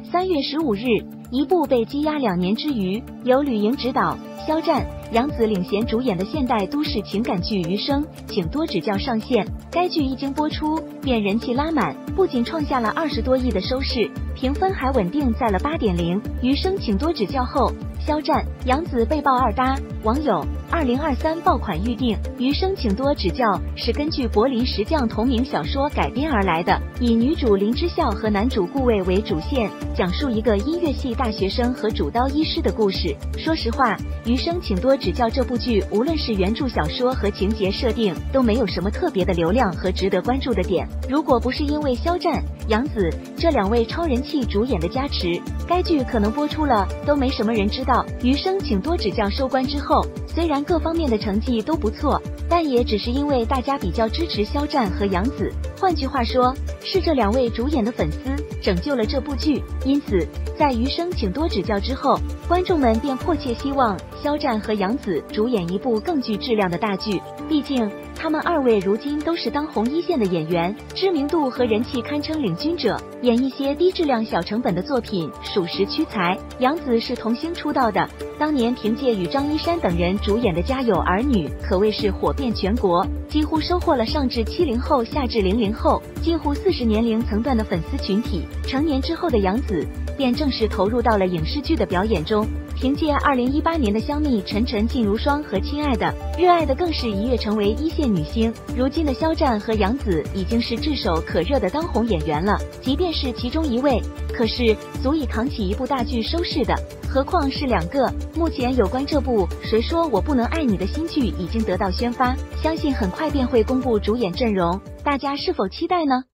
3月15日，一部被积压2年之余，由吕莹执导，肖战、杨紫领衔主演的现代都市情感剧《余生，请多指教》上线。该剧一经播出便人气拉满，不仅创下了20多亿的收视，评分还稳定在了 8.0。余生请多指教后，肖战、杨紫被曝二搭，网友2023爆款预定。余生请多指教是根据柏林石匠同名小说改编而来的，以女主林之孝和男主顾魏为主线，讲述一个音乐系大学生和主刀医师的故事。说实话，余生请多指教这部剧无论是原著小说和情节设定都没有什么特别的流量和值得关注的点，如果不是因为肖战、杨紫这2位超人气主演的加持，该剧可能播出了都没什么人知道。余生请多指教收官之后，虽然各方面的成绩都不错，但也只是因为大家比较支持肖战和杨紫，换句话说，是这2位主演的粉丝拯救了这部剧。因此，在余生请多指教之后，观众们便迫切希望肖战和杨紫主演一部更具质量的大剧，毕竟他们2位如今都是当红一线的演员，知名度和人气堪称领军者，演一些低质量小成本的作品属实屈才。杨紫是童星出道的，当年凭借与张一山等人主演的《家有儿女》可谓是火遍全国，几乎收获了上至70后下至00后几乎40年龄层段的粉丝群体。成年之后的杨紫便正式投入到了影视剧的表演中，凭借2018年的《香蜜沉沉烬如霜》和《亲爱的》，热爱的更是一跃成为一线女星。如今的肖战和杨紫已经是炙手可热的当红演员了，即便是其中一位，可是足以扛起一部大剧收视的，何况是2个。目前有关这部《谁说我不能爱你》的新剧已经得到宣发，相信很快便会公布主演阵容，大家是否期待呢？